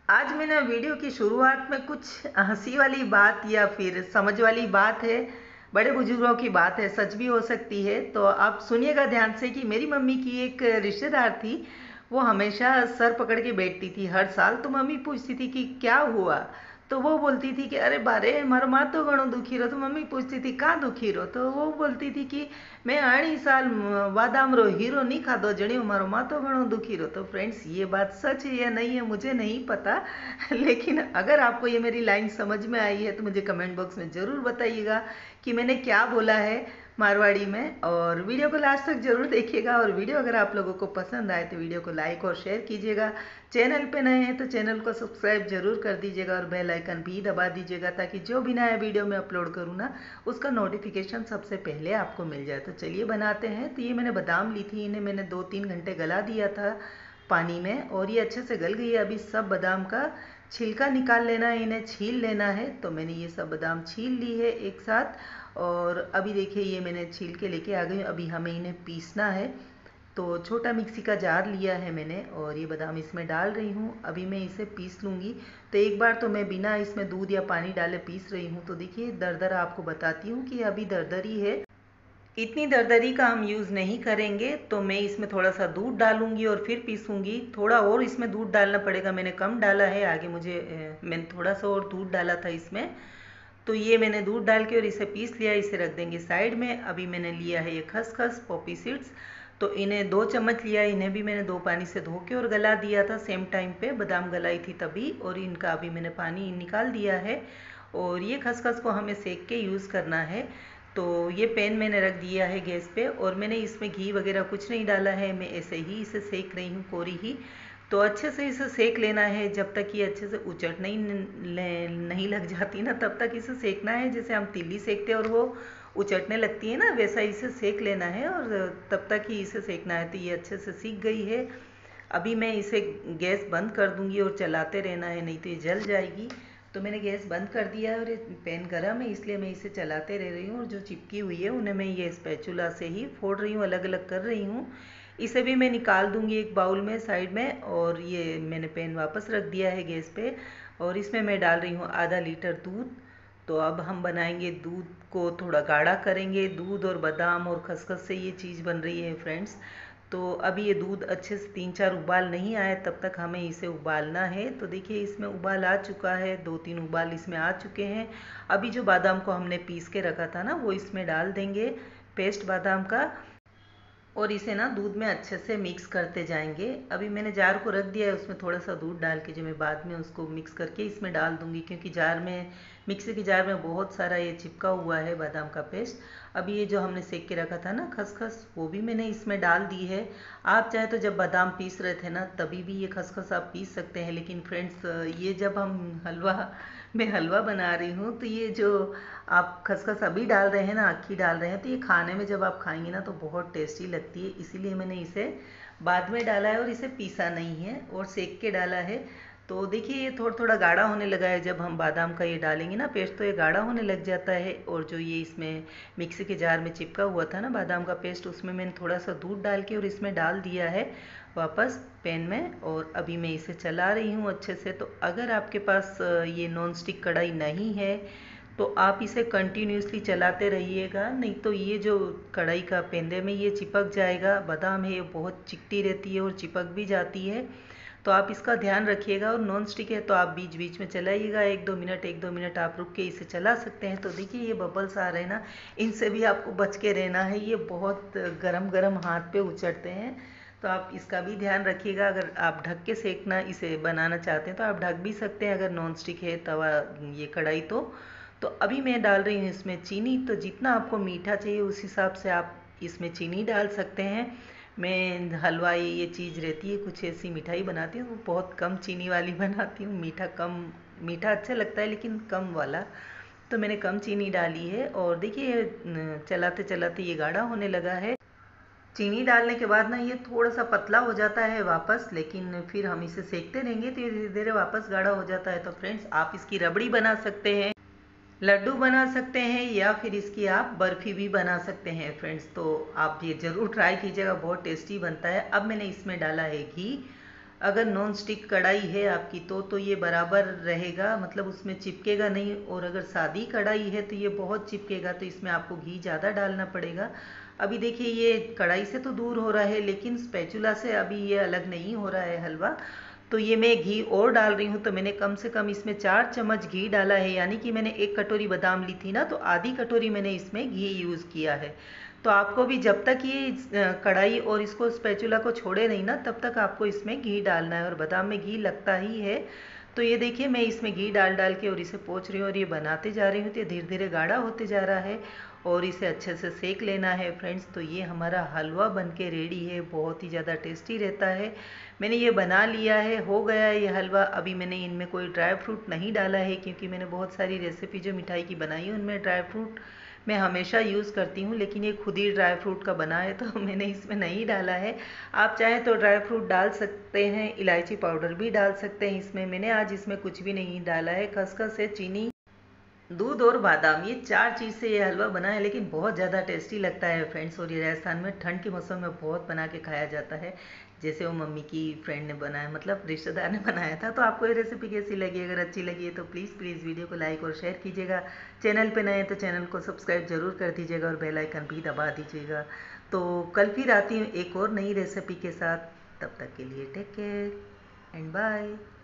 आज मैं ना वीडियो की शुरुआत में कुछ हंसी वाली बात या फिर समझ वाली बात है, बड़े बुजुर्गों की बात है, सच भी हो सकती है। तो आप सुनिएगा ध्यान से कि मेरी मम्मी की एक रिश्तेदार थी। वो हमेशा सर पकड़ के बैठती थी हर साल। तो मम्मी पूछती थी कि क्या हुआ। तो वो बोलती थी कि अरे बारे मारो माँ तो घणो दुखी रहो। तो मम्मी पूछती थी कहाँ दुखी रहो। तो वो बोलती थी कि मैं आनी साल बादाम रो हीरो नहीं खादो जणियो मारो माँ तो घणो दुखी रहो। तो फ्रेंड्स, ये बात सच है या नहीं है मुझे नहीं पता लेकिन अगर आपको ये मेरी लाइन समझ में आई है तो मुझे कमेंट बॉक्स में ज़रूर बताइएगा कि मैंने क्या बोला है मारवाड़ी में। और वीडियो को लास्ट तक जरूर देखिएगा। और वीडियो अगर आप लोगों को पसंद आए तो वीडियो को लाइक और शेयर कीजिएगा। चैनल पे नए हैं तो चैनल को सब्सक्राइब जरूर कर दीजिएगा और बेल आइकन भी दबा दीजिएगा, ताकि जो भी नया वीडियो मैं अपलोड करूँ ना, उसका नोटिफिकेशन सबसे पहले आपको मिल जाए। तो चलिए बनाते हैं। तो ये मैंने बादाम ली थी, इन्हें मैंने 2-3 घंटे गला दिया था पानी में और ये अच्छे से गल गई है। अभी सब बादाम का छिलका निकाल लेना है, इन्हें छील लेना है। तो मैंने ये सब बादाम छील ली है एक साथ। और अभी देखिए ये मैंने छील के लेके आ गई हूँ। अभी हमें इन्हें पीसना है। तो छोटा मिक्सी का जार लिया है मैंने और ये बादाम इसमें डाल रही हूँ। अभी मैं इसे पीस लूँगी। तो एक बार तो मैं बिना इसमें दूध या पानी डाले पीस रही हूँ। तो देखिए दरदरा आपको बताती हूँ कि अभी दरदरी है। इतनी दरदरी का हम यूज़ नहीं करेंगे। तो मैं इसमें थोड़ा सा दूध डालूंगी और फिर पीसूंगी। थोड़ा और इसमें दूध डालना पड़ेगा, मैंने कम डाला है। आगे मुझे मैंने थोड़ा सा और दूध डाला था इसमें। तो ये मैंने दूध डाल के और इसे पीस लिया। इसे रख देंगे साइड में। अभी मैंने लिया है ये खसखस पॉपी सीड्स। तो इन्हें 2 चम्मच लिया। इन्हें भी मैंने 2 पानी से धो के और गला दिया था सेम टाइम पे, बादाम गलाई थी तभी। और इनका अभी मैंने पानी निकाल दिया है। और ये खसखस को हमें सेक के यूज़ करना है। तो ये पैन मैंने रख दिया है गैस पे और मैंने इसमें घी वगैरह कुछ नहीं डाला है। मैं ऐसे ही इसे सेक रही हूँ, कोरी ही। तो अच्छे से इसे सेक लेना है जब तक ये अच्छे से उचट नहीं लग जाती ना, तब तक इसे सेकना है। जैसे हम तिल्ली सेकते हैं और वो उचटने लगती है ना, वैसा इसे सेक लेना है और तब तक ही इसे सेकना है। तो ये अच्छे से सीख गई है। अभी मैं इसे गैस बंद कर दूंगी और चलाते रहना है, नहीं तो ये जल जाएगी। तो मैंने गैस बंद कर दिया है और ये पैन गर्म है, इसलिए मैं इसे चलाते रह रही हूँ। और जो चिपकी हुई है उन्हें मैं ये स्पैचुला से ही फोड़ रही हूँ, अलग अलग कर रही हूँ। इसे भी मैं निकाल दूंगी एक बाउल में साइड में। और ये मैंने पैन वापस रख दिया है गैस पे और इसमें मैं डाल रही हूँ आधा लीटर दूध। तो अब हम बनाएंगे, दूध को थोड़ा गाढ़ा करेंगे। दूध और बादाम और खसखस से ये चीज़ बन रही है फ्रेंड्स। तो अभी ये दूध अच्छे से 3-4 उबाल नहीं आए तब तक हमें इसे उबालना है। तो देखिए इसमें उबाल आ चुका है, 2-3 उबाल इसमें आ चुके हैं। अभी जो बादाम को हमने पीस के रखा था ना, वो इसमें डाल देंगे, पेस्ट बादाम का। और इसे ना दूध में अच्छे से मिक्स करते जाएंगे। अभी मैंने जार को रख दिया है, उसमें थोड़ा सा दूध डाल के जो मैं बाद में उसको मिक्स करके इसमें डाल दूंगी, क्योंकि जार में, मिक्सी के जार में बहुत सारा ये चिपका हुआ है बादाम का पेस्ट। अभी ये जो हमने सेक के रखा था ना खसखस, वो भी मैंने इसमें डाल दी है। आप चाहे तो जब बादाम पीस रहे थे ना तभी भी ये खसखस आप पीस सकते हैं। लेकिन फ्रेंड्स, ये जब हम मैं हलवा बना रही हूँ तो ये जो आप खसखस अभी डाल रहे हैं ना, अक्खी डाल रहे हैं, तो ये खाने में जब आप खाएंगे ना तो बहुत टेस्टी लगती है। इसीलिए मैंने इसे बाद में डाला है और इसे पीसा नहीं है और सेक के डाला है। तो देखिए ये थोड़ा थोड़ा गाढ़ा होने लगा है। जब हम बादाम का ये डालेंगे ना पेस्ट तो ये गाढ़ा होने लग जाता है। और जो ये इसमें मिक्सी के जार में चिपका हुआ था ना बादाम का पेस्ट, उसमें मैंने थोड़ा सा दूध डाल के और इसमें डाल दिया है वापस पैन में। और अभी मैं इसे चला रही हूँ अच्छे से। तो अगर आपके पास ये नॉन स्टिक कढ़ाई नहीं है तो आप इसे कंटिन्यूसली चलाते रहिएगा, नहीं तो ये जो कढ़ाई का पेंदे में ये चिपक जाएगा। बादाम है ये बहुत चिकटी रहती है और चिपक भी जाती है। तो आप इसका ध्यान रखिएगा। और नॉन स्टिक है तो आप बीच बीच में चलाइएगा, 1-2 मिनट आप रुक के इसे चला सकते हैं। तो देखिए ये बबल्स आ रहे हैं ना, इनसे भी आपको बच के रहना है। ये बहुत गरम गरम हाथ पे उचड़ते हैं। तो आप इसका भी ध्यान रखिएगा। अगर आप ढक के सेकना इसे बनाना चाहते हैं तो आप ढक भी सकते हैं, अगर नॉन स्टिक है तवा ये कढ़ाई तो अभी मैं डाल रही हूँ इसमें चीनी। तो जितना आपको मीठा चाहिए उस हिसाब से आप इसमें चीनी डाल सकते हैं। मैं हलवाई ये चीज़ रहती है, कुछ ऐसी मिठाई बनाती हूँ, बहुत कम चीनी वाली बनाती हूँ। मीठा कम, मीठा अच्छा लगता है लेकिन कम वाला। तो मैंने कम चीनी डाली है। और देखिए चलाते चलाते ये गाढ़ा होने लगा है। चीनी डालने के बाद ना ये थोड़ा सा पतला हो जाता है वापस, लेकिन फिर हम इसे सेकते रहेंगे तो ये धीरे धीरे वापस गाढ़ा हो जाता है। तो फ्रेंड्स, आप इसकी रबड़ी बना सकते हैं, लड्डू बना सकते हैं, या फिर इसकी आप बर्फ़ी भी बना सकते हैं फ्रेंड्स। तो आप ये ज़रूर ट्राई कीजिएगा, बहुत टेस्टी बनता है। अब मैंने इसमें डाला है घी। अगर नॉन स्टिक कढ़ाई है आपकी तो ये बराबर रहेगा, मतलब उसमें चिपकेगा नहीं। और अगर सादी कढ़ाई है तो ये बहुत चिपकेगा, तो इसमें आपको घी ज़्यादा डालना पड़ेगा। अभी देखिए ये कढ़ाई से तो दूर हो रहा है, लेकिन स्पैचुला से अभी ये अलग नहीं हो रहा है हलवा। तो ये मैं घी और डाल रही हूँ, तो मैंने कम से कम इसमें 4 चम्मच घी डाला है, यानी कि मैंने 1 कटोरी बादाम ली थी ना, तो आधी कटोरी मैंने इसमें घी यूज़ किया है। तो आपको भी जब तक ये कढ़ाई और इसको स्पैचुला को छोड़े नहीं ना, तब तक आपको इसमें घी डालना है, और बादाम में घी लगता ही है। तो ये देखिए मैं इसमें घी डाल डाल के और इसे पोंछ रही हूँ, और ये बनाते जा रही हूँ, तो ये धीरे धीरे गाढ़ा होते जा रहा है, और इसे अच्छे से सेक लेना है फ्रेंड्स। तो ये हमारा हलवा बन के रेडी है, बहुत ही ज़्यादा टेस्टी रहता है। मैंने ये बना लिया है, हो गया है ये हलवा। अभी मैंने इनमें कोई ड्राई फ्रूट नहीं डाला है, क्योंकि मैंने बहुत सारी रेसिपी जो मिठाई की बनाई है उनमें ड्राई फ्रूट मैं हमेशा यूज़ करती हूँ, लेकिन ये खुद ही ड्राई फ्रूट का बना है, तो मैंने इसमें नहीं डाला है। आप चाहें तो ड्राई फ्रूट डाल सकते हैं, इलायची पाउडर भी डाल सकते हैं इसमें। मैंने आज इसमें कुछ भी नहीं डाला है। खसखस है, चीनी, दूध और बादाम, ये 4 चीज़ से ये हलवा बना है, लेकिन बहुत ज़्यादा टेस्टी लगता है फ्रेंड्स। और ये राजस्थान में ठंड के मौसम में बहुत बना के खाया जाता है। जैसे वो मम्मी की फ्रेंड ने बनाया, मतलब रिश्तेदार ने बनाया था। तो आपको ये रेसिपी कैसी लगी? अगर अच्छी लगी है तो प्लीज़ प्लीज़ वीडियो को लाइक और शेयर कीजिएगा। चैनल पे नए हैं तो चैनल को सब्सक्राइब जरूर कर दीजिएगा, और बेल आइकन भी दबा दीजिएगा। तो कल फिर आती हूँ एक और नई रेसिपी के साथ। तब तक के लिए टेक केयर एंड बाय।